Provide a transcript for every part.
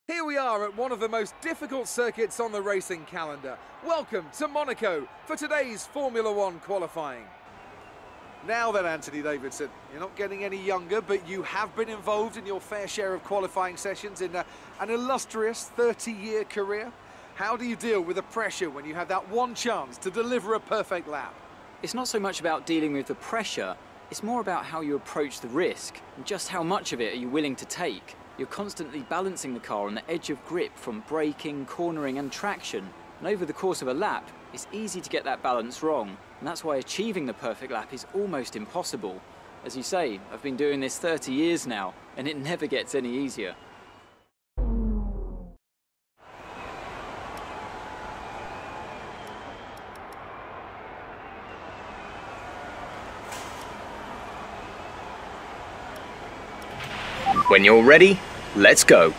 Here we are at one of the most difficult circuits on the racing calendar. Welcome to Monaco for today's Formula One qualifying. Now then, Anthony Davidson, you're not getting any younger, but you have been involved in your fair share of qualifying sessions in an illustrious 30-year career. How do you deal with the pressure when you have that one chance to deliver a perfect lap? It's not so much about dealing with the pressure, it's more about how you approach the risk and just how much of it are you willing to take. You're constantly balancing the car on the edge of grip from braking, cornering and traction. And over the course of a lap, it's easy to get that balance wrong. And that's why achieving the perfect lap is almost impossible. As you say, I've been doing this 30 years now, and it never gets any easier. When you're ready, let's go.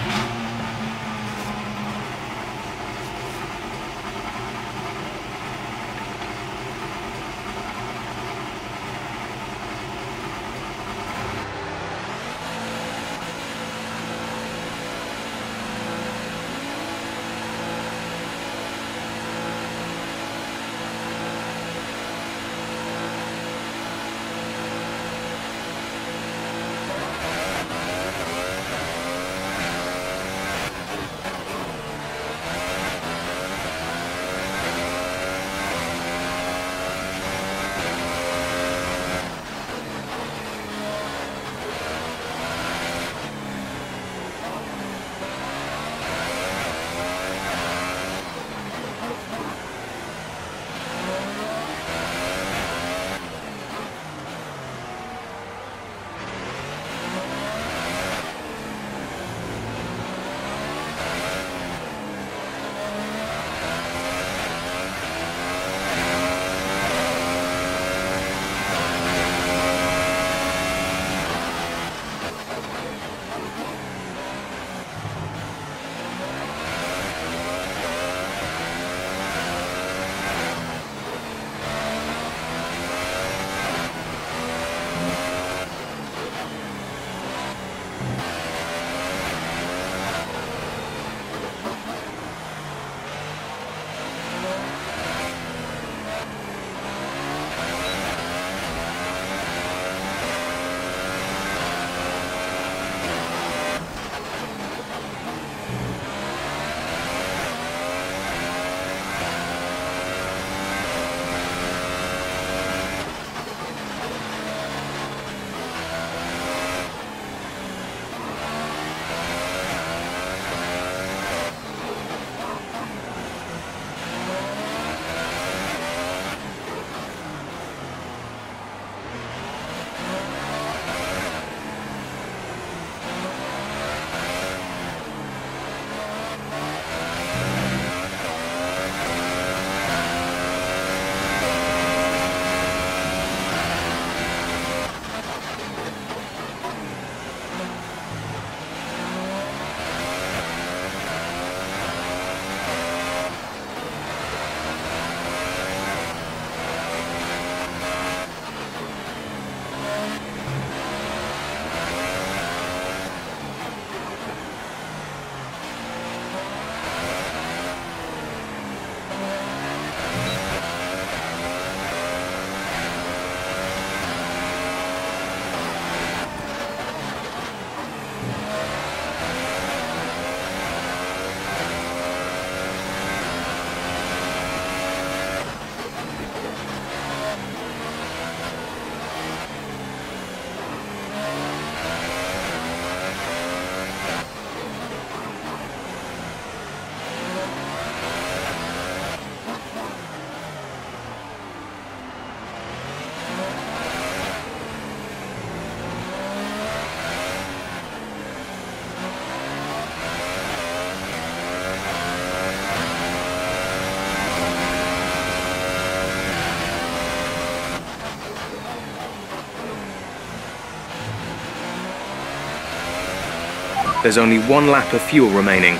There's only one lap of fuel remaining.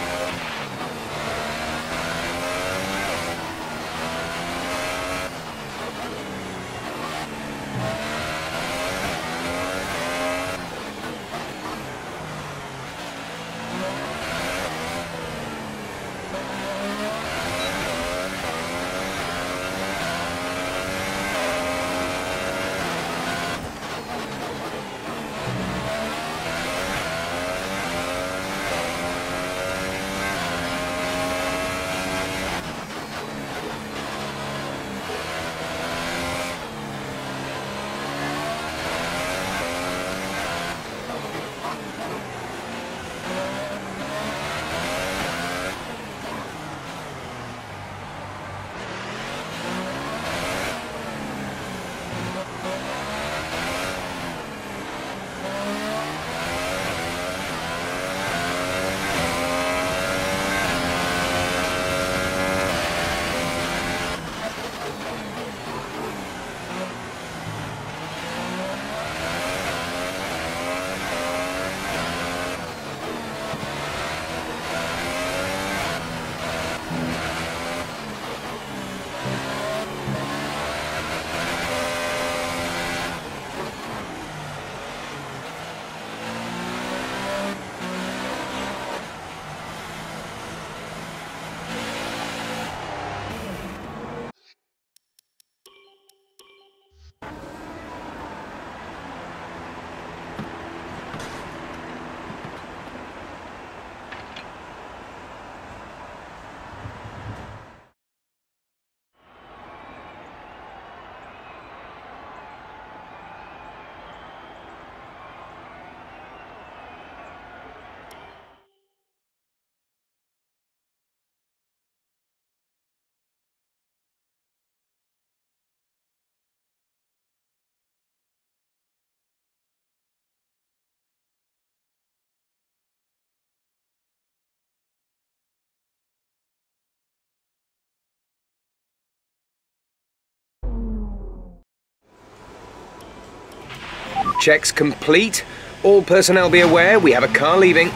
checks complete. All personnel be aware, we have a car leaving.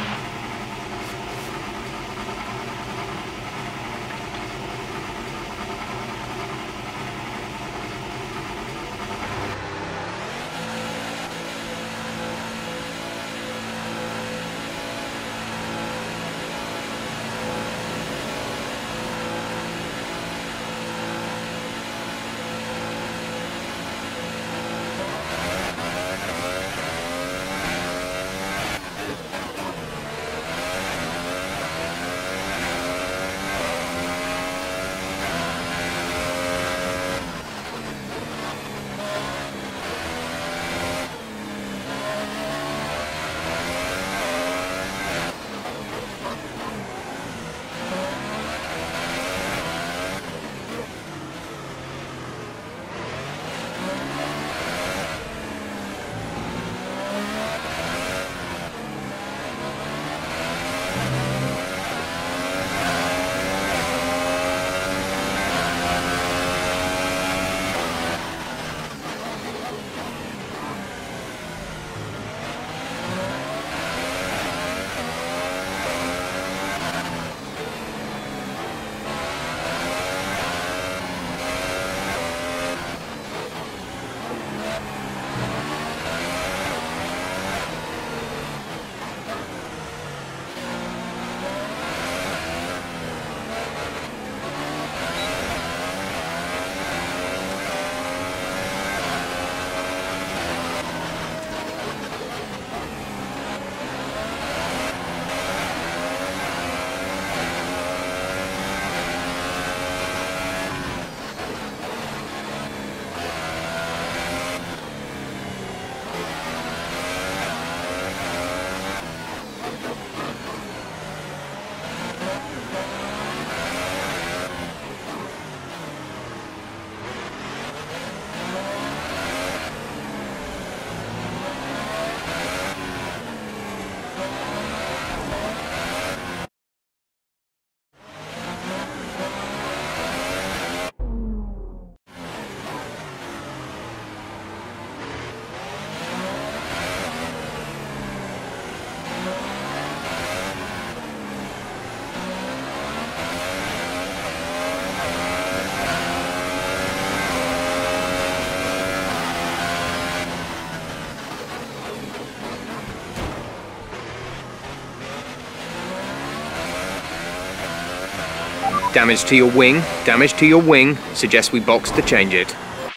Damage to your wing, damage to your wing. Suggest we box to change it.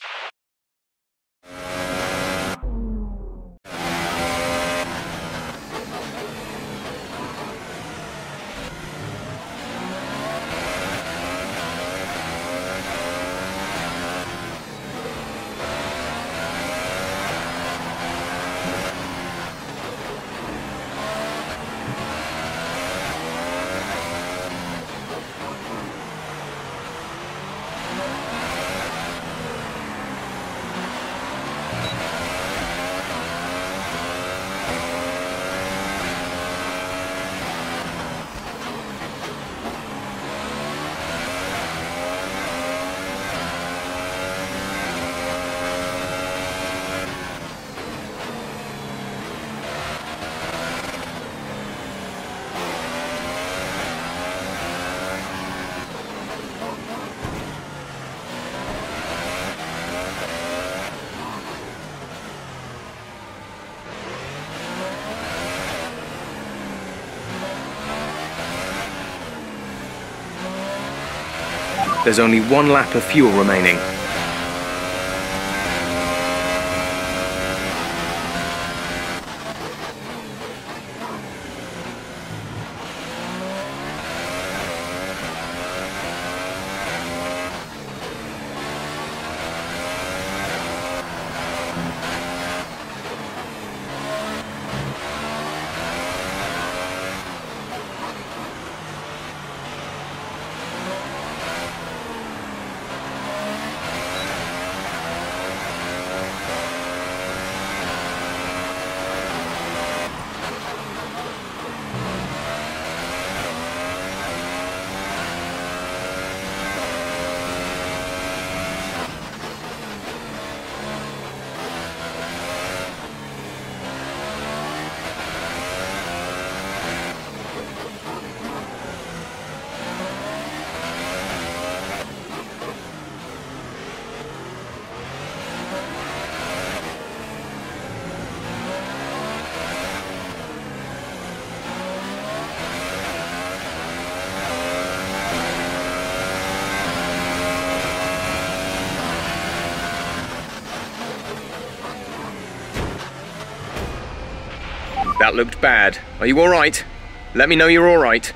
There's only one lap of fuel remaining. That looked bad. Are you all right? Let me know you're all right.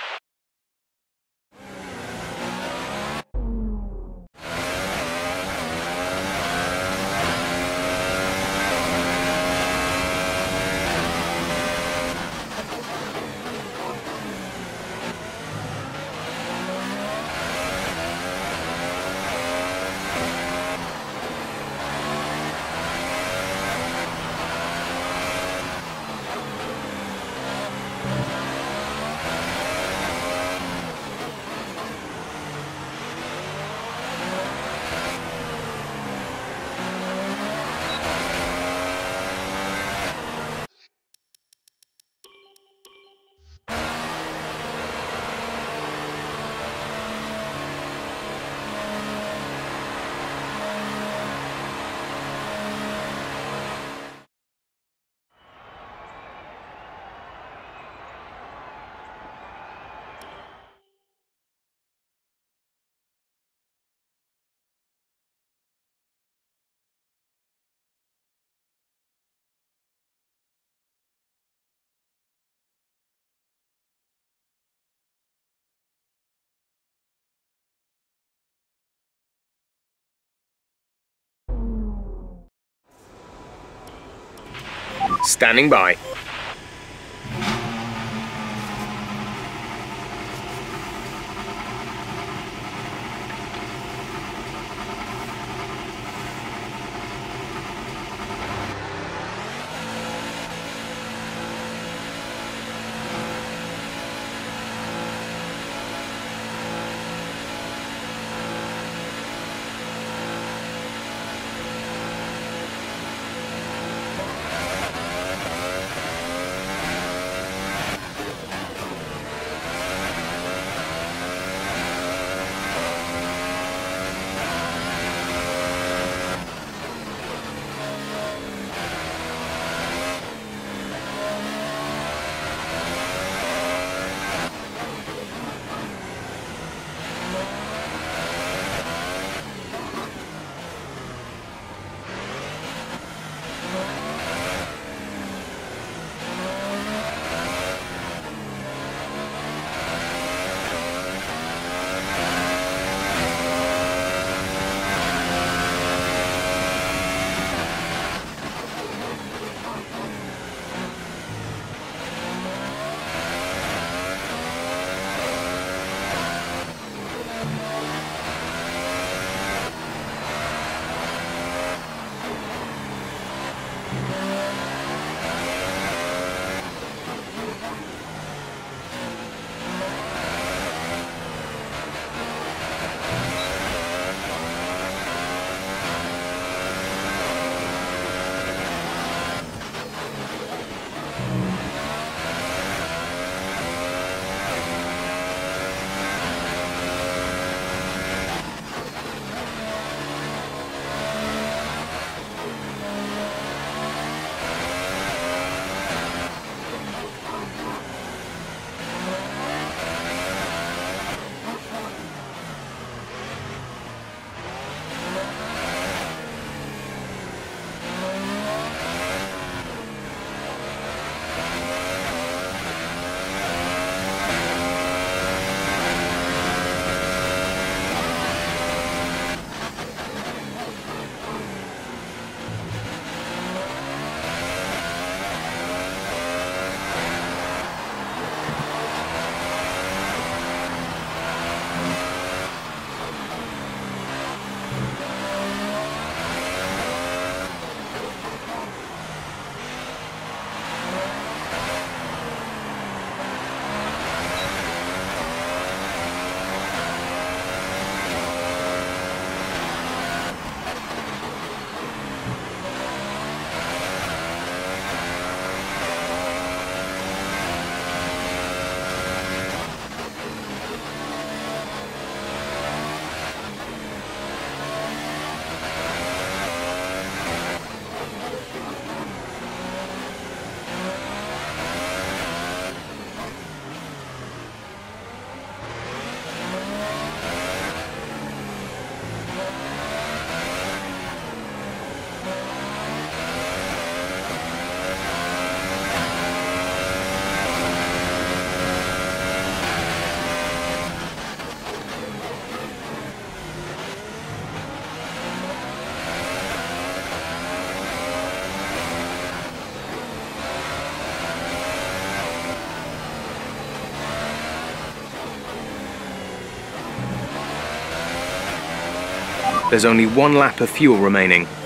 Standing by. There's only one lap of fuel remaining.